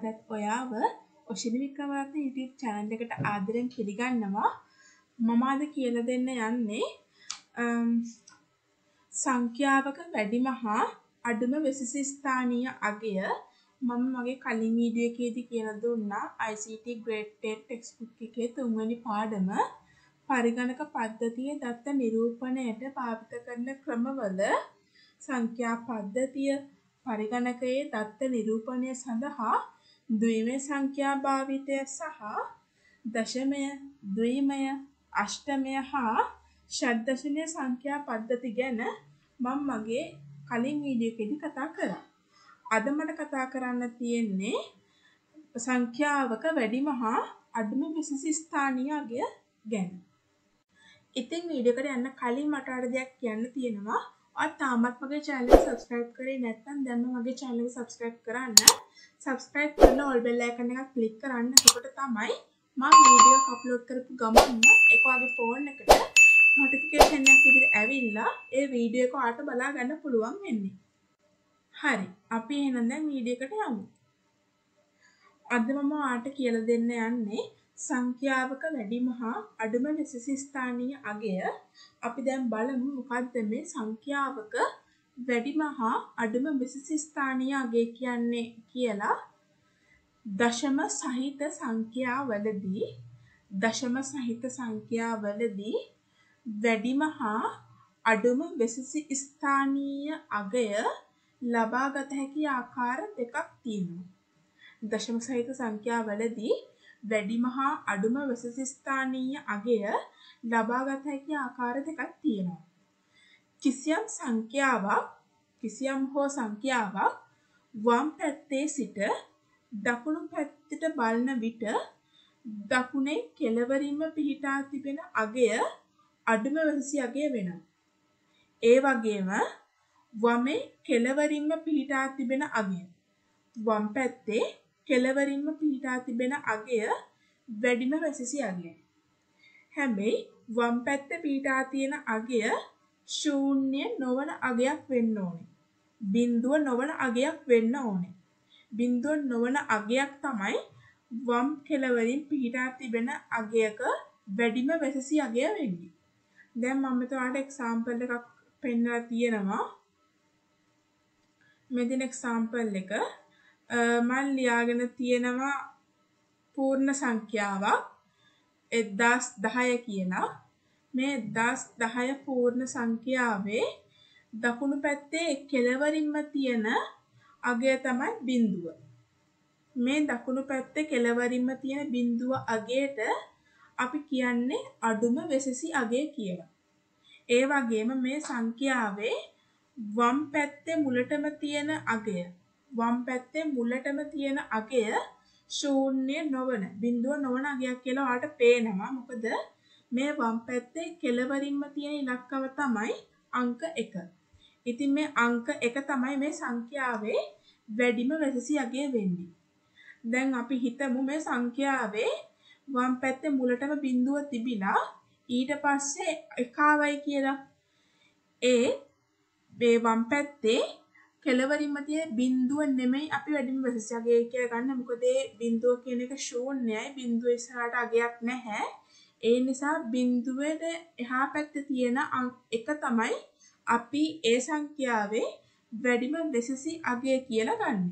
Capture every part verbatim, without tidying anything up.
අදත් ඔයාව Oshini Wickramaratne YouTube channel එකට ආදරෙන් පිළිගන්නවා. මම අද කියලා දෙන්න යන්නේ සංඛ්‍යාවක වැඩිම හා අඩුම විශේෂ ස්ථානීය අගය. මම මගේ කලින් වීඩියෝ එකේදී කියලා දුන්නා I C T Grade ten textbook එකේ තුන්වෙනි පාඩම පරිගණක පද්ධතියේ දත්ත නිරූපණයට භාවිත කරන ක්‍රමවල සංඛ්‍යා පද්ධතිය පරිගණකයේ දත්ත නිරූපණය සඳහා ද්විමය සංඛ්‍යා භාවිතය සහ දශමය, ද්විමය, අෂ්ටමය හා ෂඩ්දශමය සංඛ්‍යා පද්ධති ගැන මම මගේ කලින් වීඩියෝ එකේදී කතා කරා. අද මට කතා කරන්න තියෙන්නේ සංඛ්‍යාවක වැඩිම හා අඩුම විශේෂ ස්ථානීය අගය ගැන. ඉතින් වීඩියෝ එකට යන්න කලින් මට අර දෙයක් කියන්න තියෙනවා. ඔයා තාමත් මගේ channel එක subscribe කරේ නැත්නම් දැන්ම මගේ channel එක subscribe කරන්න. subscribe කරලා all bell icon එකක් click කරන්න. එතකොට තමයි මම වීඩියෝ එක upload කරපු ගමන්ම ඒක ඔයාගේ phone එකට notification එකක් විදිහට ඇවිල්ලා ඒ වීඩියෝ එක ඔයාලට බලා ගන්න පුළුවන් වෙන්නේ. හරි. අපි එහෙනම් දැන් වීඩියෝ එකට යමු. අද මම ඔයාලට කියලා දෙන්න යන්නේ සංඛ්‍යාවක වැඩිම හා අඩුම විශේෂ ස්ථානීය අගය. අපි දැන් බලමු මොකද්ද මේ සංඛ්‍යාවක වැඩිම හා අඩුම විශේෂ ස්ථානීය අගය කියන්නේ කියලා. දශම සහිත සංඛ්‍යාවලදී දශම සහිත සංඛ්‍යාවලදී වැඩිම හා අඩුම විශේෂ ස්ථානීය අගය ලබා ගත හැකි ආකාර දෙකක් තියෙනවා. දශම සහිත සංඛ්‍යාවලදී වැඩිම හා අඩුම විශේෂ ස්ථානීය අගය ලබා ගත හැකි ආකාර දෙකක් තියෙනවා. කිසියම් සංඛ්‍යාවක් කිසියම් හෝ සංඛ්‍යාවක් වම් පැත්තේ සිට දකුණු පැත්තට බලන විට දකුණේ කෙළවරින්ම පිහිටා තිබෙන අගය අඩුම විශේෂ අගය වෙනවා. ඒ වගේම වමේ කෙළවරින්ම පිහිටා තිබෙන අගය වම් පැත්තේ කෙළවරින්ම පිහිටා තිබෙන අගය වැඩිම විශේෂ අගයයි. හැබැයි වම් පැත්තේ පිහිටා තියෙන අගය ශූන්‍ය නොවන අගයක් වෙන්න ඕනේ. බිඳුව නොවන අගයක් වෙන්න ඕනේ. බිඳුව නොවන අගයක් තමයි වම් කෙළවරින් පිහිටා තිබෙන අගයක වැඩිම විශේෂ අගය වෙන්නේ. දැන් මම මෙතනට එක්සැම්පල් එකක් පෙන්නලා තියෙනවා. මෙතන එක්සැම්පල් එක මම ලියාගෙන තියෙනවා පූර්ණ සංඛ්‍යාවක් එක්දාස් දහය කියලා. මේ එක්දාස් දහය පූර්ණ සංඛ්‍යාවේ දකුණු පැත්තේ කෙළවරින්ම තියෙන අගය තමයි බිඳුව. මේ දකුණු පැත්තේ කෙළවරින්ම තියෙන බිඳුව අගයට අපි කියන්නේ අඩුම විශේෂ අගය කියලා. ඒ වගේම මේ සංඛ්‍යාවේ වම් පැත්තේ මුලටම තියෙන අගය වම් පැත්තේ මුලටම තියෙන අගය ශූන්‍ය නොවන බිඳුව නොවන අගයක් කියලා ඔයාලට පේනවා. මොකද මේ වම් පැත්තේ කෙළවරින්ම තියෙන ඉලක්කව තමයි අංක එක. ඉතින් මේ අංක එක තමයි මේ සංඛ්‍යාවේ වැඩිම විශේෂ අගය වෙන්නේ. දැන් අපි හිතමු මේ සංඛ්‍යාවේ වම් පැත්තේ මුලටම බිඳුව තිබිලා ඊට පස්සේ එකවයි කියලා. ඒ මේ වම් පැත්තේ කෙළවරින්ම තියෙන බිඳුව නෙමෙයි අපි වැඩිම විශේෂ අගය කියලා ගන්න. මොකද ඒ බිඳුව කියන එක ශූන්‍යයි. බිඳුව ඉස්සරහට අගයක් නැහැ. ඒ නිසා බිඳුවේට එහා පැත්තේ තියෙන එක තමයි අපි ඒ සංඛ්‍යාවේ වැඩිම විශේෂ අගය කියලා ගන්න.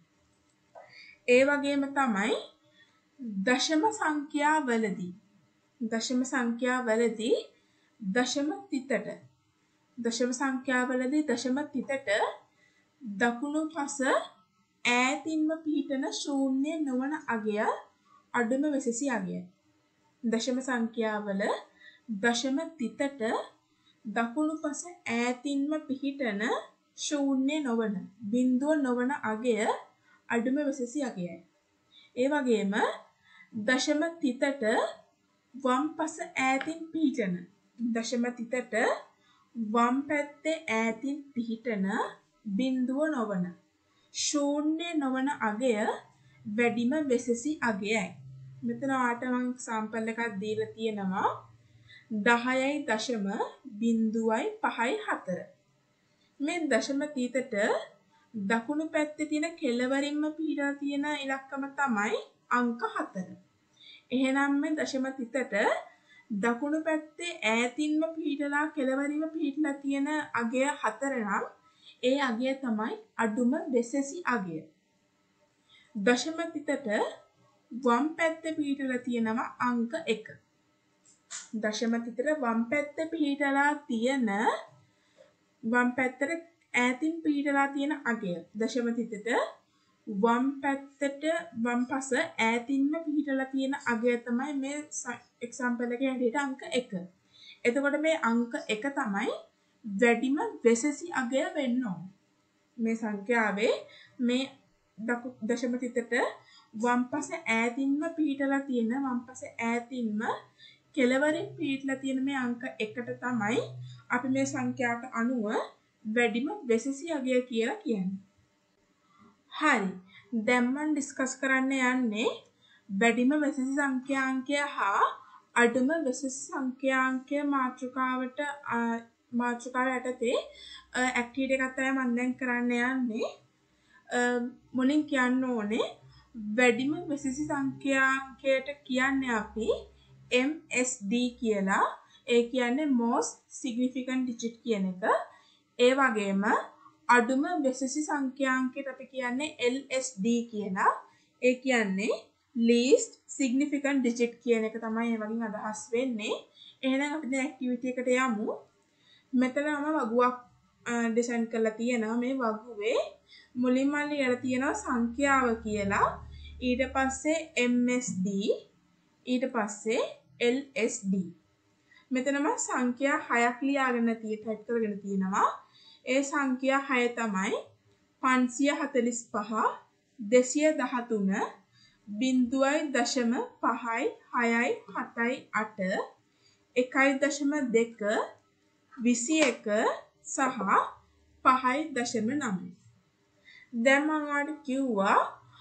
ඒ වගේම තමයි දශම සංඛ්‍යාවලදී දශම සංඛ්‍යාවලදී දශම තිතට දශම සංඛ්‍යාවලදී දශම තිතට දකුණු පස ඈතින්ම පිහිටන ශූන්‍ය නොවන අගය අඩුම විශේෂ අගයයි. දශම සංඛ්‍යාවල දශම තිතට දකුණු පස ඈතින්ම පිහිටන ශූන්‍ය නොවන බිඳුව නොවන අගය අඩුම විශේෂ අගයයි. ඒ වගේම දශම තිතට වම් පස ඈතින් පිහිටන දශම තිතට වම් පැත්තේ ඈතින් පිහිටන බිඳුව නොවන ශූන්‍ය නොවන අගය වැඩිම විශේෂ අගයයි. මෙතන ඔයාලට මම සාම්පල් එකක් දීලා තියෙනවා. දහයයි දශම බිඳුවයි පහයි හතර. මේ දශම තීතට දකුණු පැත්තේ තියෙන කෙළවරින්ම පිහිටලා තියෙන ඉලක්කම තමයි අංක හතර. එහෙනම් මේ දශම තිතට දකුණු පැත්තේ ඈතින්ම පිහිටලා කෙළවරින්ම පිහිටලා තියෙන අගය හතර නම් ඒ අගය තමයි අඩුම වෙසෙසි අගය. දශම තිතට වම් පැත්තේ පිහිටලා තියෙනවා අංක එක. දශම තිතට වම් පැත්තේ පිහිටලා තියෙන වම් පැත්තට ඈතින් පිහිටලා තියෙන අගය දශම තිතට වම් පැත්තට වම් පස ඈතින්ම පිහිටලා තියෙන අගය තමයි මේ එක්සැම්පල් එකේ හැටියට අංක එක. එතකොට මේ අංක එක තමයි වැඩිම වෙසෙසි අගය වෙන්න ඕන. මේ සංඛ්‍යාවේ මේ දශම තිතට වම් පස ඈතින්ම පිහිටලා තියෙන වම් පස ඈතින්ම කෙළවරින් පිහිටලා තියෙන මේ අංක එකට තමයි අපි මේ සංඛ්‍යාවට අනුව වැඩිම වෙසෙසි අගය කියලා කියන්නේ. හරි. දැන් මම ඩිස්කස් කරන්න යන්නේ වැඩිම වෙසෙසි සංඛ්‍යාංකය හා අඩුම වෙසෙසි සංඛ්‍යාංකය මාතෘකාවට මාතෘකාව යටතේ ඇක්ටිවිටි එකක් තමයි මම දැන් කරන්න යන්නේ. මුලින් කියන්න ඕනේ වැඩිම වෙසෙසි සංඛ්‍යාංකයට කියන්නේ අපි M S D කියලා. ඒ කියන්නේ most significant digit කියන එක. ඒ වගේම අඩුම වෙසෙසි සංඛ්‍යාංකයට අපි කියන්නේ L S D කියලා. ඒ කියන්නේ least significant digit කියන එක තමයි ඒ වගේ අදහස් වෙන්නේ. එහෙනම් අපි දැන් ඇක්ටිවිටි එකට යමු. මෙතන මම වගුවක් ඩිසයින් කරලා තියෙනවා. මේ වගුවේ මුලින්ම ලියලා තියෙනවා සංඛ්‍යාව කියලා. ඊට පස්සේ M S D ඊට පස්සේ L S D. මෙතන මම සංඛ්‍යා හයක් ලියාගෙන තියෙ ටයිප් කරගෙන තියෙනවා. ඒ සංඛ්‍යා හය තමයි පන්සිය හතළිස් පහ, දෙසිය දහතුන, බිංදුවයි දශම පහයි, හයයි, හතයි, අට, එකයි දශම දෙක, විසි එක සහ පහයි දශම නවය. දැන් මම ඔයාලට කිව්වා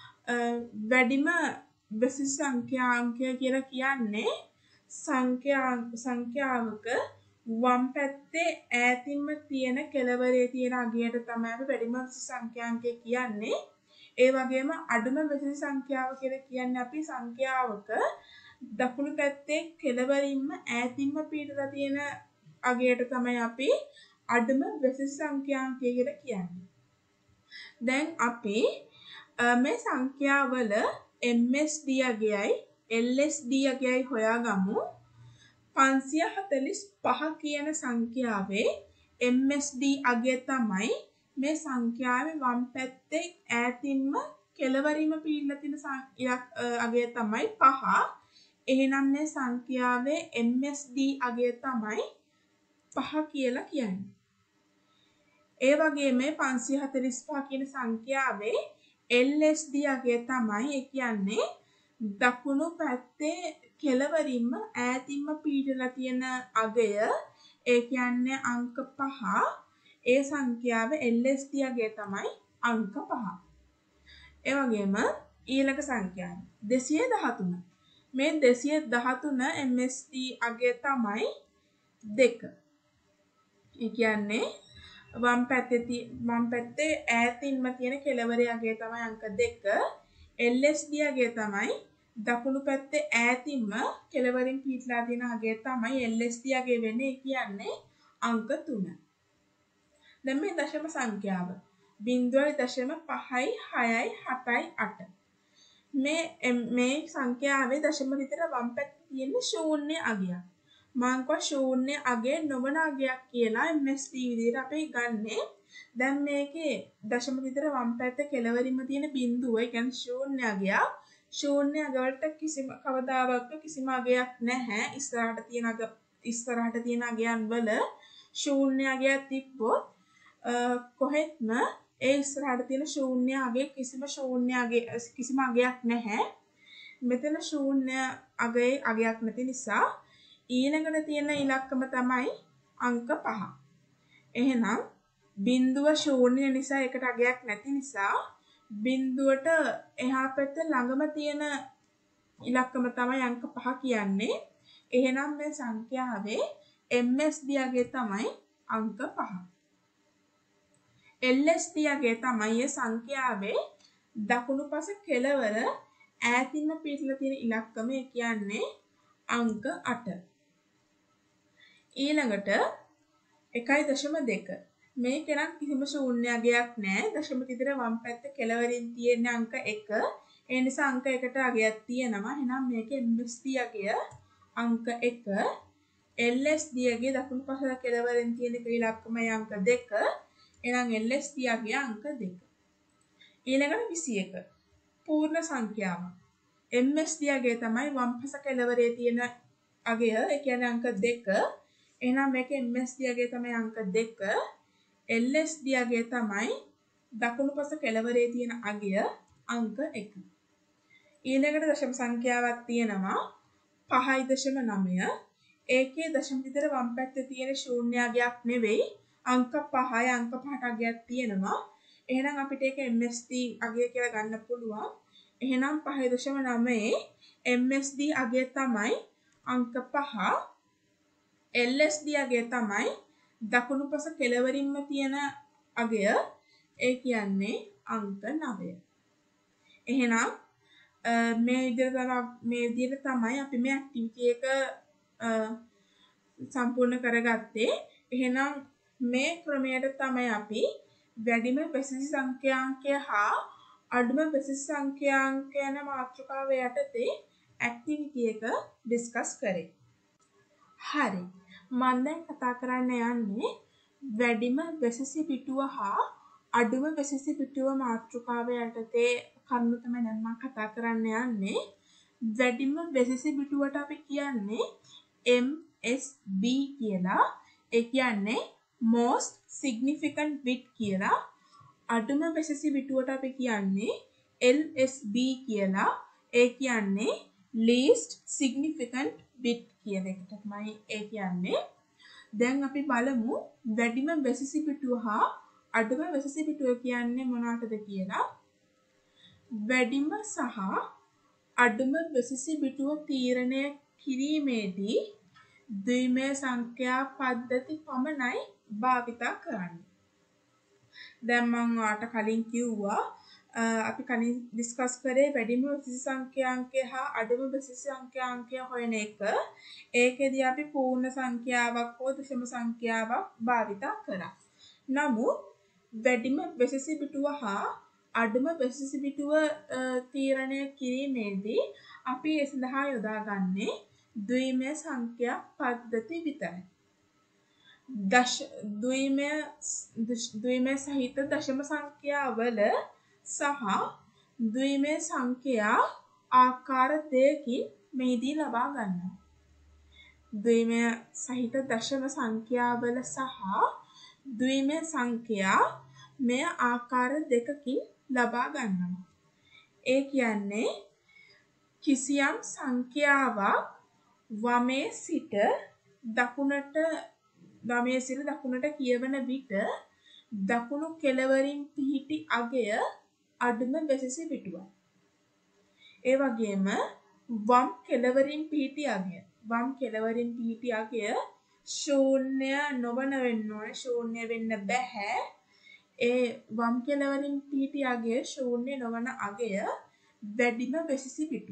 වැඩිම වෙසෙසි සංඛ්‍යාංකය කියලා කියන්නේ සංඛ්‍යා සංඛ්‍යාවක වම් පැත්තේ ඈතින්ම තියෙන කෙළවරේ තියෙන අගයට තමයි අපි වැඩිම වෙසෙසි සංඛ්‍යාංකය කියන්නේ. ඒ වගේම අඩුම වෙසෙසි සංඛ්‍යාව කියලා කියන්නේ අපි සංඛ්‍යාවක දකුණු පැත්තේ කෙළවරින්ම ඈතින්ම පිටලා තියෙන අගයට තමයි අපි අඩුම වෙසෙසි සංඛ්‍යාංකය කියලා කියන්නේ. දැන් අපි මේ සංඛ්‍යාවල M S D අගයයි L S D අගයයි හොයාගමු. පන්සිය හතළිස් පහ කියන සංඛ්‍යාවේ M S D අගය තමයි මේ සංඛ්‍යාවේ වම් පැත්තේ ඈතින්ම කෙළවරින්ම පිළිලා තියෙන අගය තමයි පහ. එහෙනම් මේ සංඛ්‍යාවේ M S D අගය තමයි පහ කියලා කියන්නේ. ඒ වගේම මේ පන්සිය හතළිස් පහ කියන සංඛ්‍යාවේ L S D අගය තමයි ඒ කියන්නේ දකුණු පැත්තේ කෙළවරින්ම ඈතින්ම පිහිටලා තියෙන අගය. ඒ කියන්නේ අංක පහ. ඒ සංඛ්‍යාවේ L S D අගය තමයි අංක පහ. ඒ වගේම ඊළඟ සංඛ්‍යාව දෙසිය දහතුන. මේ දෙසිය දහතුන M S D අගය තමයි දෙක. ඒ කියන්නේ වම් පැත්තේ වම් පැත්තේ ඈතින්ම තියෙන කෙළවරේ අගය තමයි අංක දෙක. L S D අගය තමයි දකුණු පැත්තේ ඈතින්ම කෙළවරින් පිටලා තියෙන අගය තමයි L S D අගය වෙන්නේ. ඒ කියන්නේ අංක තුන. දැන් මේ දශම සංඛ්‍යාව බිංදුවයි දශම පහයි, හයයි, හතයි, අට. මේ මේ සංඛ්‍යාවේ දශම විතර වම් පැත්තේ තියෙන ශූන්‍ය අගයක්. මම කව ශූන්‍ය අගය නොවන අගයක් කියලා M S D විදිහට අපි ගන්නෙ. දැන් මේකේ දශම විතර වම් පැත්තේ කෙළවරින්ම තියෙන බිංදුව, ඒ කියන්නේ ශූන්‍ය අගයක්. ශූන්‍ය අග වලට කිසිම කවදාවත් කිසිම අගයක් නැහැ. ඉස්සරහට තියෙන අග ඉස්සරහට තියෙන අගයන් වල ශූන්‍ය අගයක් තිබ්බොත් කොහෙත්ම ඒ ඉස්සරහට තියෙන ශූන්‍ය අගයේ කිසිම ශූන්‍ය අගය කිසිම අගයක් නැහැ. මෙතන ශූන්‍ය අගයේ අගයක් නැති නිසා ඊළඟට තියෙන ඉලක්කම තමයි අංක පහ. එහෙනම් බිංදුව ශූන්‍ය නිසා ඒකට අගයක් නැති නිසා බිංදුවට එහා පැත්තේ ළඟම තියෙන ඉලක්කම තමයි අංක පහ කියන්නේ. එහෙනම් මේ සංඛ්‍යාවේ M S D අගය තමයි අංක පහ. L S D යගේ තමයි ඒ සංඛ්‍යාවේ දකුණු පස කෙළවර ඈතින්ම පිටලා තියෙන ඉලක්කම ඒ කියන්නේ අංක අට. ඊළඟට එකයි දශම දෙක. මේක නම් කිසිම ශූන්‍යයක් නැහැ. දශම තිතර වම් පැත්ත කෙළවරින් තියෙන අංක එක. ඒ නිසා අංක එකට අගයක් තියෙනවා. එහෙනම් මේකේ M S D අගය අංක එක. L S D අගය දකුණු පස කෙළවරින් තියෙන ඉලක්කමයි අංක දෙක. එහෙනම් L S D අගය අංක දෙක. ඊළඟට විසි එක. පූර්ණ සංඛ්‍යාව. M S D අගය තමයි වම් පස කෙළවරේ තියෙන අගය. ඒ කියන්නේ අංක දෙක. එහෙනම් මේකේ M S D අගය තමයි අංක දෙක. L S D අගය තමයි දකුණු පස කෙළවරේ තියෙන අගය අංක එක. ඊළඟට දශම සංඛ්‍යාවක් තියෙනවා පහයි දශම නවය. ඒකේ දශම විතර වම් පැත්තේ තියෙන ශූන්‍යයක් නෙවෙයි අංක පහයි අංක පහට අගයක් තියෙනවා. එහෙනම් අපිට ඒක M S D අගය කියලා ගන්න පුළුවන්. එහෙනම් පහයි දශම නවයේ M S D අගය තමයි අංක පහ. L S D අගය තමයි දකුණු පස කෙළවරින්ම තියෙන අගය. ඒ කියන්නේ අංක නවය. එහෙනම් මේ විදිහට මේ විදිහට තමයි අපි මේ ඇක්ටිවිටි එක සම්පූර්ණ කරගත්තේ. එහෙනම් මේ ක්‍රමයට තමයි අපි වැඩිම බෙසසි සංඛ්‍යාංකය හා අඩුම බෙසසි සංඛ්‍යාංක යන මාතෘකාව යටතේ ඇක්ටිවිටි එක ඩිස්කස් කරේ. හරි. මම දැන් කතා කරන්න යන්නේ වැඩිම බෙසසි පිටුව හා අඩුම බෙසසි පිටුව මාතෘකාව යටතේ කරුණු තමයි දැන් මම කතා කරන්න යන්නේ. වැඩිම බෙසසි පිටුවට අපි කියන්නේ M S B කියලා. ඒ කියන්නේ most significant bit කියලා. අඩුම බෙසසි පිටුවට අපි කියන්නේ L S B කියලා. ඒ කියන්නේ least significant bit කියන එකට තමයි ඒ කියන්නේ. දැන් අපි බලමු වැඩිම බෙසසි පිටුව හා අඩුම බෙසසි පිටුව කියන්නේ මොනවටද කියලා. වැඩිම සහ අඩුම බෙසසි පිටුව තීරණය කිරීමේදී ද්විමය සංඛ්‍යා පද්ධති පමණයි භාවිත කරන්නේ. දැන් මම ඔයාලට කලින් කිව්වා අපි කලින් ඩිස්කස් කරේ වැඩිම බෙසසි සංඛ්‍යාංකය හා අඩුම බෙසසි සංඛ්‍යාංකය හොයන එක. ඒකෙදී අපි පූර්ණ සංඛ්‍යාවක් හෝ දශම සංඛ්‍යාවක් භාවිත කරා. නමුත් වැඩිම බෙසසි පිටුව හා අඩුම බෙසසි පිටුව තීරණය කිරීමේදී අපි ඒ සඳහා යොදාගන්නේ ද්විමය සංඛ්‍යා පද්ධති විතරයි. දශ ද්විමය ද්විමය සහිත දශම සංඛ්‍යාවල සහ ද්විමය සංඛ්‍යා ආකාර දෙකකින් මෙහිදී ලබා ගන්නවා. ද්විමය සහිත දශම සංඛ්‍යාවල සහ ද්විමය සංඛ්‍යා මෙය ආකාර දෙකකින් ලබා ගන්නවා. ඒ කියන්නේ කිසියම් සංඛ්‍යාවක් වමේ සිට දකුණට වමේ සිට දකුණට කියවන විට දකුණු කෙළවරින් පිහිටි අගය අඩුම බෙසසි පිටුවයි. ඒ වගේම වම් කෙළවරින් පිහිටි අගය වම් කෙළවරින් පිහිටි අගය ශූන්‍ය නොවන වෙන්න ඕනේ. ශූන්‍ය වෙන්න බෑ. ඒ වම් කෙළවරින් පිහිටි අගය ශූන්‍ය නොවන අගය වැඩිම බෙසසි පිටුව.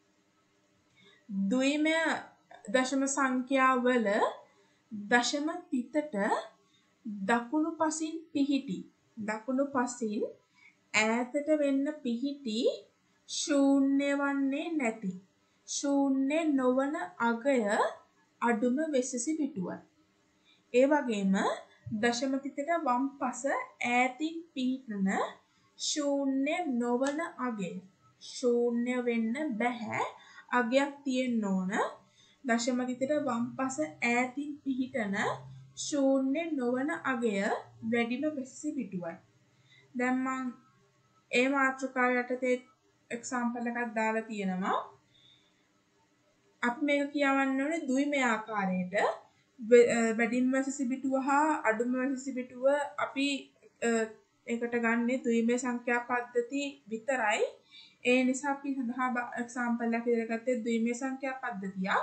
ද්විමය දශම සංඛ්‍යාවල දශම තිතට දකුණු පසින් පිහිටි දකුණු පසින් ඈතට වෙන්න පිහිටි ශූන්‍ය වන්නේ නැති ශූන්‍ය නොවන අගය අඩුම බෙසසි පිටුවයි. ඒ වගේම දශම තිතට වම් පස ඈතින් පිහිටන ශූන්‍ය නොවන අගය ශූන්‍ය වෙන්න බෑ. අගයක් තියෙන්න ඕන. දශම තිතට වම් පස ඈතින් පිහිටන ශූන්‍ය නොවන අගය වැඩිම බෙසසි පිටුවයි. දැන් මම ඒ මාතෘකාව යටතේ එක්සැම්පල් එකක් දාලා තියෙනවා. අපි මේක කියවන්න ඕනේ ද්විමය ආකාරයට. වැඩිම බෙසසි පිටුව හා අඩුම බෙසසි පිටුව අපි ඒකට ගන්නේ ද්විමය සංඛ්‍යා පද්ධති විතරයි. ඒ නිසා අපි සඳහා එක්සැම්පල් එකක් විදිහට ගත්තේ ද්විමය සංඛ්‍යා පද්ධතියක්.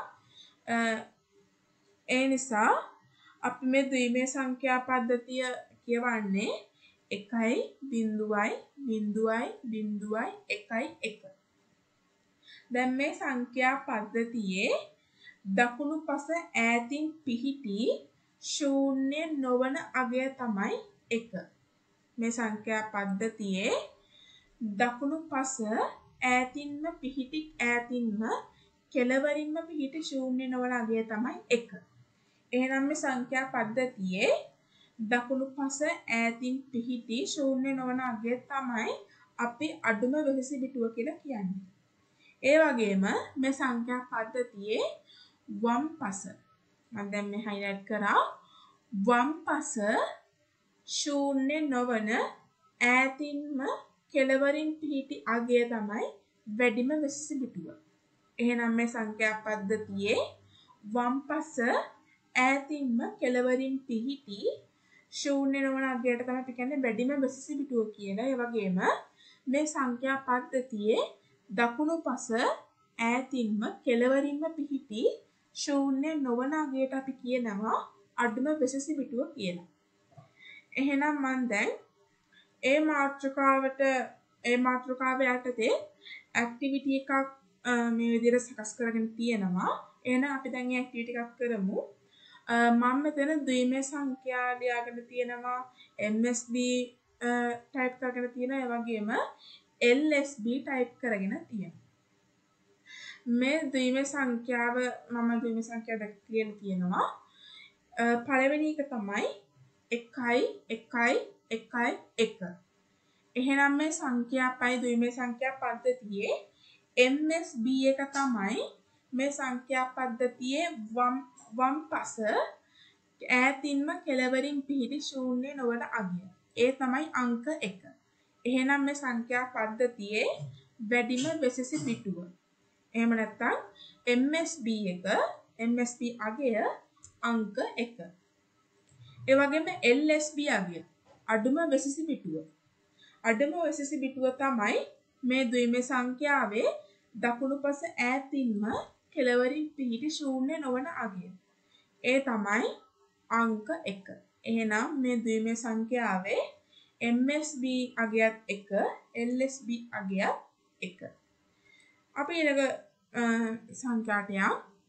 ඒ නිසා අපි මේ ද්විමය සංඛ්‍යා පද්ධතිය කියවන්නේ එකයි බිංදුවයි බිංදුවයි බිංදුවයි එකයි එක. දැන් මේ සංඛ්‍යා පද්ධතියේ දකුණු පස ඈතින් පිහිටි ශූන්‍ය නොවන අගය තමයි එක. මේ සංඛ්‍යා පද්ධතියේ දකුණු පස ඈතින්ම පිහිටි ඈතින්ම කෙළවරින්ම පිහිටි ශූන්‍ය නොවන අගය තමයි එක. එහෙනම් මේ සංඛ්‍යා පද්ධතියේ දකුණු පස ඈතින් පිහිටි ශූන්‍ය නොවන අගය තමයි අපි අඩුම වෙහෙසි බිටුව කියලා කියන්නේ. ඒ වගේම මේ සංඛ්‍යා පද්ධතියේ වම් පස මම දැන් මේ highlight කරා වම් පස ශූන්‍ය නොවන ඈතින්ම කෙළවරින් පිහිටි අගය තමයි වැඩිම වෙහෙසි බිටුව. එහෙනම් මේ සංඛ්‍යා පද්ධතියේ වම් පස ඈතින්ම කෙළවරින් පිහිටි ශූන්‍ය නොවන අගයට තමයි අපි කියන්නේ වැඩිම වෙහෙසි බිටුව කියලා. ඒ වගේම මේ සංඛ්‍යා පද්ධතියේ දකුණු පස ඈතින්ම කෙළවරින්ම පිහිටි ශූන්‍ය නොවන අගයට අපි කියනවා අඩුම වෙහෙසි බිටුව කියලා. එහෙනම් මම දැන් ඒ මාතෘකාවට ඒ මාතෘකාව යටතේ ඇක්ටිවිටි එකක් මේ විදිහට සකස් කරගෙන තියෙනවා. එහෙනම් අපි දැන් මේ ඇක්ටිවිටි එකක් කරමු. මම මෙතන ද්විමය සංඛ්‍යා ලියාගෙන තියෙනවා, M S B ටයිප් කරගෙන තියෙනවා, ඒ වගේම L S B ටයිප් කරගෙන තියෙනවා. මේ ද්විමය සංඛ්‍යාව මම ද්විමය සංඛ්‍යාව දැක් කියලා තියෙනවා. පළවෙනි එක තමයි එකයි එකයි එකයි එක. එහෙනම් මේ සංඛ්‍යාපයි ද්විමය සංඛ්‍යා පද්ධතියේ M S B එක තමයි මේ සංඛ්‍යා පද්ධතියේ වම් වම් පස ඈතින්ම කෙළවරින් පිහිටි ශූන්‍ය නොවන අගය. ඒ තමයි අංක එක. එහෙනම් මේ සංඛ්‍යා පද්ධතියේ වැඩිම වෙහෙසි බිටුව. එහෙම නැත්නම් M S B එක M S B අගය අංක එක. ඒ වගේම L S B අගය අඩුම වෙහෙසි බිටුව. අඩුම වෙහෙසි බිටුව තමයි මේ ද්විමය සංඛ්‍යාවේ දකුණු පස ඈතින්ම කෙළවරින් පිහිටි ශූන්‍ය නොවන අගය. ඒ තමයි අංක එක. එහෙනම් මේ ද්විමය සංඛ්‍යාවේ M S B අගයත් එක, L S B අගයත් එක. අපි ඊළඟ සංඛ්‍යාට යමු.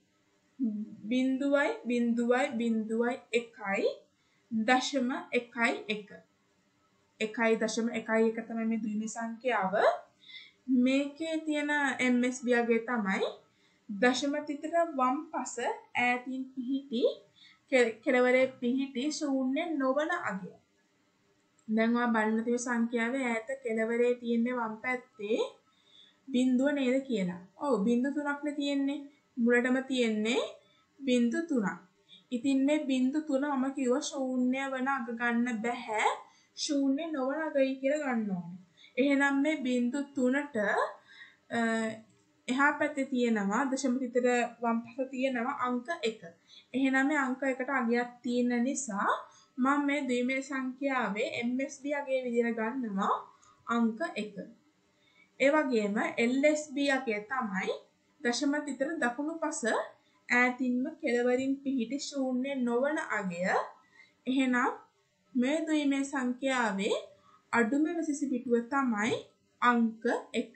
බිංදුවයි බිංදුවයි බිංදුවයි එකයි දශම එකයි එක. එකයි දශම එකයි එක තමයි මේ ද්විමය සංඛ්‍යාව. මේකේ තියෙන M S B අගය තමයි දශම තිතර වම් පස ඈතින් පිහිටි කෙළවරේ පිහිටි ශූන්‍ය නොවන අගය. දැන් ඔයා බලන තියෙන සංඛ්‍යාවේ ඈත කෙළවරේ තියෙන්නේ වම් පැත්තේ බිංදුව නේද කියලා. ඔව් බිංදු තුනක් නේ තියෙන්නේ. මුලටම තියෙන්නේ බිංදු තුනක්. ඉතින් මේ බිංදු තුන මම කිව්වා ශූන්‍ය වන අග ගන්න බෑ. ශූන්‍ය නොවන අගයි කියලා ගන්න ඕනේ. එහෙනම් මේ බිංදු තුනට එහා පැත්තේ තියෙනවා දශම තිතර වම් පස තියෙනවා අංක එක. එහෙනම් මේ අංක එකට අගයක් තියෙන නිසා මම මේ ද්විමය සංඛ්‍යාවේ M S B අගය විදිහට ගන්නවා අංක එක. ඒ වගේම L S B අගය තමයි දශම තිතර දකුණු පස ඈතින්ම කෙළවරින් පිහිටි ශූන්‍ය නොවන අගය. එහෙනම් මේ ද්විමය සංඛ්‍යාවේ අඩුම වෙහෙසි බිටුව තමයි අංක එක.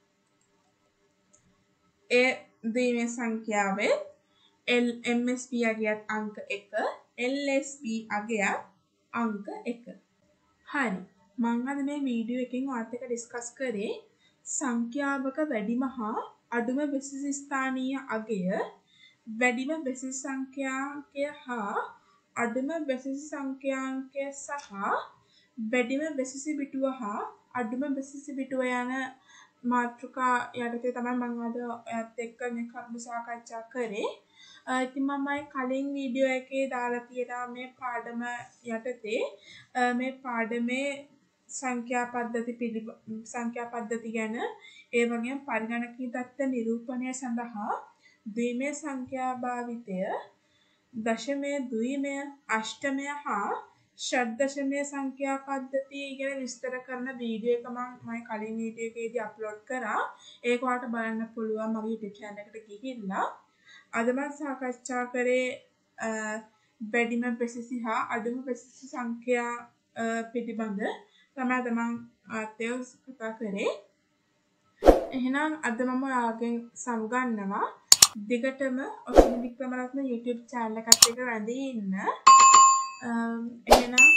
ඒ ද්විමය සංඛ්‍යාවේ M S B අගයත් අංක එක, L S B අගයත් අංක එක. හරි. මම අද මේ වීඩියෝ එකෙන් ඔයත් එක්ක ඩිස්කස් කරේ සංඛ්‍යාවක වැඩිම හා අඩුම වෙහෙසි ස්ථානීය අගය, වැඩිම වෙහෙසි සංඛ්‍යාංකය හා අඩුම වෙහෙසි සංඛ්‍යාංකය සහ වැඩිම වෙහෙසි බිටුව හා අඩුම වෙහෙසි බිටුව යන මාතෘකා යටතේ තමයි මම අද ඔයත් එක්ක මේ කරුණු සාකච්ඡා කරේ. ඉතින් මම කලින් වීඩියෝ එකේ දාලා තියෙනවා මේ පාඩම යටතේ මේ පාඩමේ සංඛ්‍යා පද්ධති පිළිබ සංඛ්‍යා පද්ධති ගැන ඒ වගේම පරිගණකීය தත්ත්ව නිරූපණය සඳහා ද්විමය සංඛ්‍යා භාවිතය, දශමය, ද්විමය, අෂ්ටමය හා ෂඩ්දශමය සංඛ්‍යා පද්ධතිය ගැන විස්තර කරන වීඩියෝ එක මම මම කලින් වීඩියෝ එකේදී අප්ලෝඩ් කරා. ඒක ඔයාලට බලන්න පුළුවන් මගේ YouTube channel එකට ගිහිල්ලා. අද මම සාකච්ඡා කරේ වැඩිම වෙහෙසි හා අඩුම වෙහෙසි සංඛ්‍යා පිළිබඳ තමයි අද මම ආත්‍යව කතා කරේ. එහෙනම් අද මම ඔයාගෙන් සමුගන්නවා. දිගටම ඔසුනි වික්‍රමරත්න YouTube channel එකත් එක්ක රැඳී ඉන්න. එහෙනම්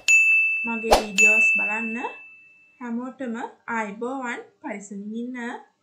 මගේ වීඩියෝස් බලන්න. හැමෝටම ආයුබෝවන් පරිස්සමින් ඉන්න.